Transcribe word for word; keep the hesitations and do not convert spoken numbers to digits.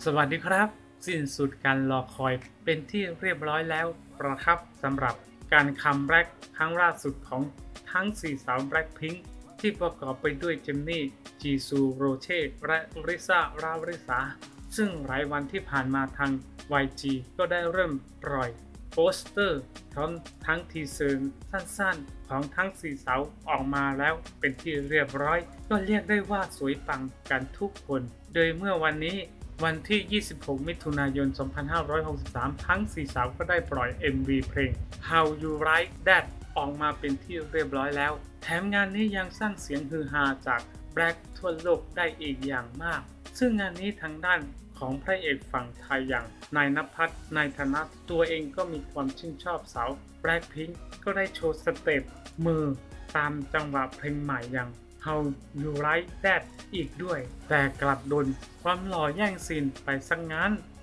สวัสดีครับสิ้นสุดการรอคอยเป็นที่เรียบร้อยแล้วนะครับสำหรับการคัมแบ็กครั้งล่าสุดของทั้งสี่สาว Blackpink ที่ประกอบไปด้วยเจนนี่ จีซู โรเช่ และริซ่า ราริสาซึ่งหลายวันที่ผ่านมาทาง วาย จี ก็ได้เริ่มปล่อยโปสเตอร์พร้อมทั้งทีเซอร์สั้นๆของทั้งสี่สาวออกมาแล้วเป็นที่เรียบร้อยก็เรียกได้ว่าสวยปังกันทุกคนโดยเมื่อวันนี้วันที่ ยี่สิบหก มิถุนายน สองพันห้าร้อยหกสิบสาม ทั้งสี่สาวก็ได้ปล่อย เอ็ม วี เพลง How You Like That ออกมาเป็นที่เรียบร้อยแล้วแถมงานนี้ยังสร้างเสียงฮือฮาจากแบล็คทั่วโลกได้อีกอย่างมากซึ่งงานนี้ทางด้านของพระเอกฝั่งไทยอย่างนายณภัทร นายธนัทตัวเองก็มีความชื่นชอบสาว Blackpink ก็ได้โชว์สเต็ปมือตามจังหวะเพลงใหม่อย่าง How You Like That อีกด้วยแต่กลับโดนความหล่อแย่งซีนไปสักงั้น